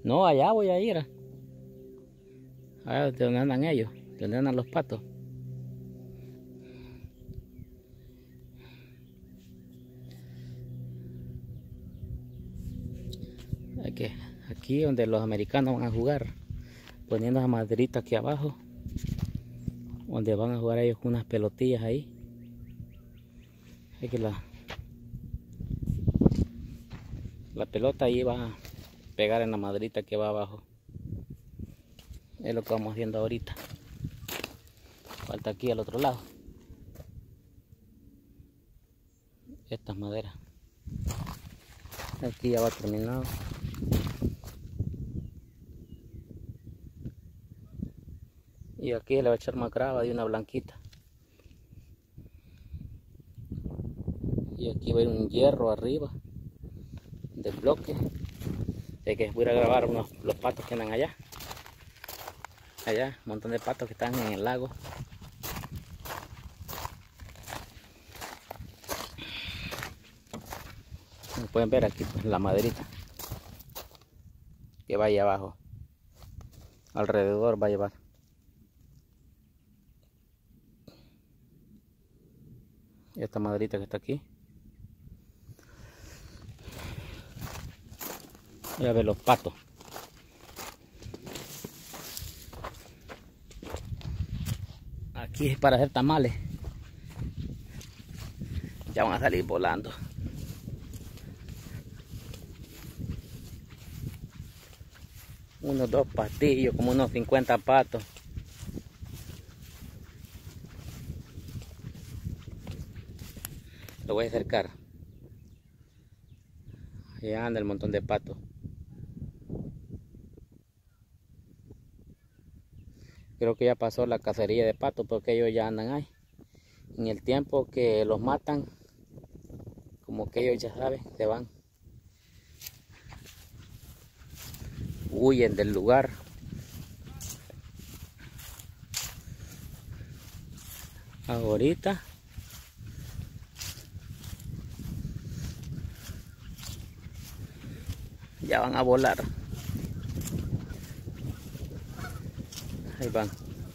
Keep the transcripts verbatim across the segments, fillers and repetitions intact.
No, allá voy a ir. Allá de donde andan ellos, de donde andan los patos. Aquí, aquí donde los americanos van a jugar, poniendo las maderitas aquí abajo, donde van a jugar ellos con unas pelotillas ahí. Aquí la, la pelota ahí va a pegar en la maderita que va abajo. Es lo que vamos haciendo ahorita. Falta aquí al otro lado. Estas maderas. Aquí ya va terminado. Y aquí le va a echar más grava de una blanquita. Y aquí va a ir un hierro arriba del bloque. De que voy a grabar unos, los patos que andan allá. Allá, un montón de patos que están en el lago. Como pueden ver aquí, pues, la maderita que va ahí abajo. Alrededor va a llevar. Esta maderita que está aquí. Voy a ver los patos. Aquí es para hacer tamales. Ya van a salir volando. Unos dos patillos, como unos cincuenta patos. Lo voy a acercar. Allá anda el montón de patos. Creo que ya pasó la cacería de patos porque ellos ya andan ahí. En el tiempo que los matan, como que ellos ya saben, se van. Huyen del lugar. Ahorita ya van a volar. Ahí van.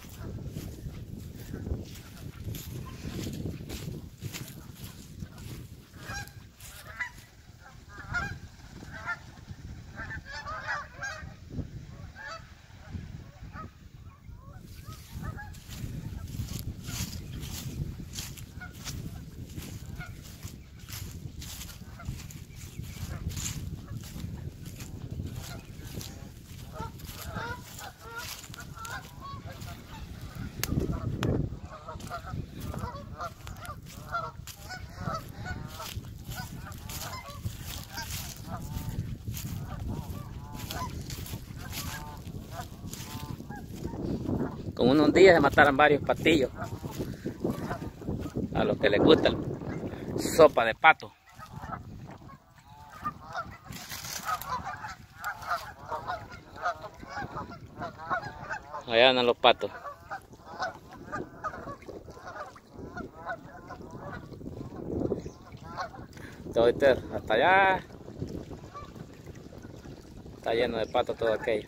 Con unos días se mataron varios patillos. A los que les gusta la sopa de pato. Allá andan los patos. Hasta allá está lleno de patos todo aquello.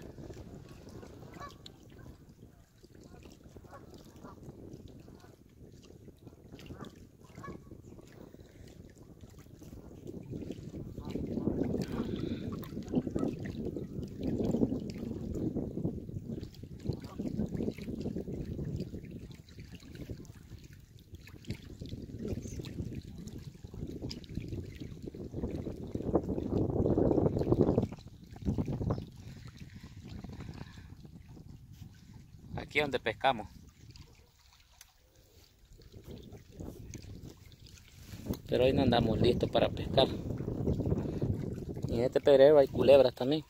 Aquí es donde pescamos. Pero hoy no andamos listos para pescar. Y en este pedrero hay culebras también.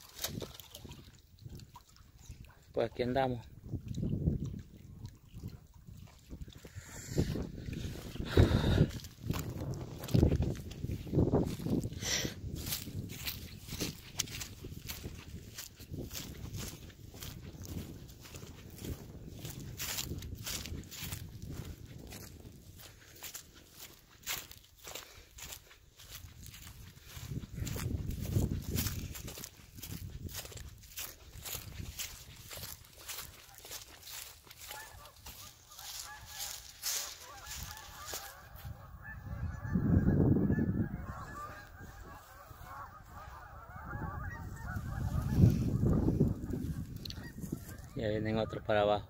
Pues aquí andamos. Ya vienen otros para abajo.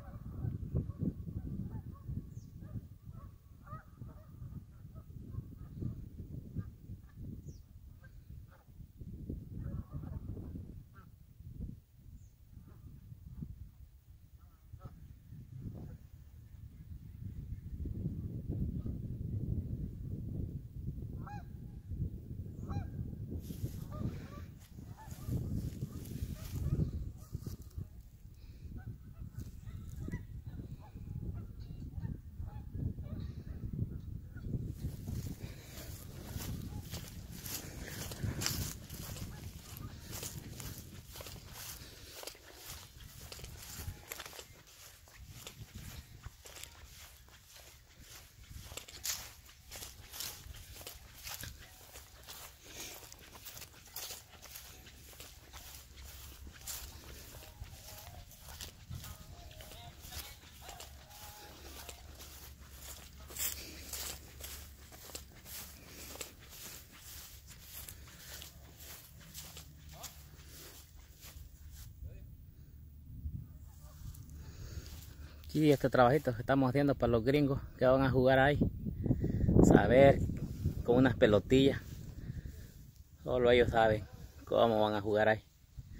Y este trabajito que estamos haciendo para los gringos que van a jugar ahí, saber con unas pelotillas, solo ellos saben cómo van a jugar ahí.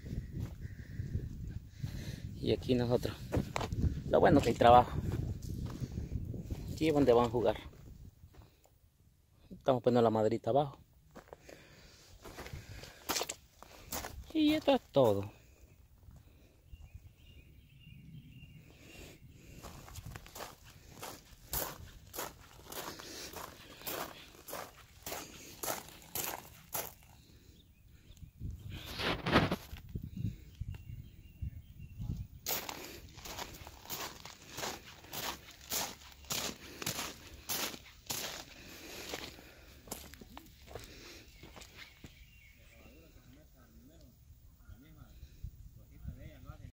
Y aquí nosotros, lo bueno que hay trabajo, aquí es donde van a jugar. Estamos poniendo la maderita abajo y esto es todo.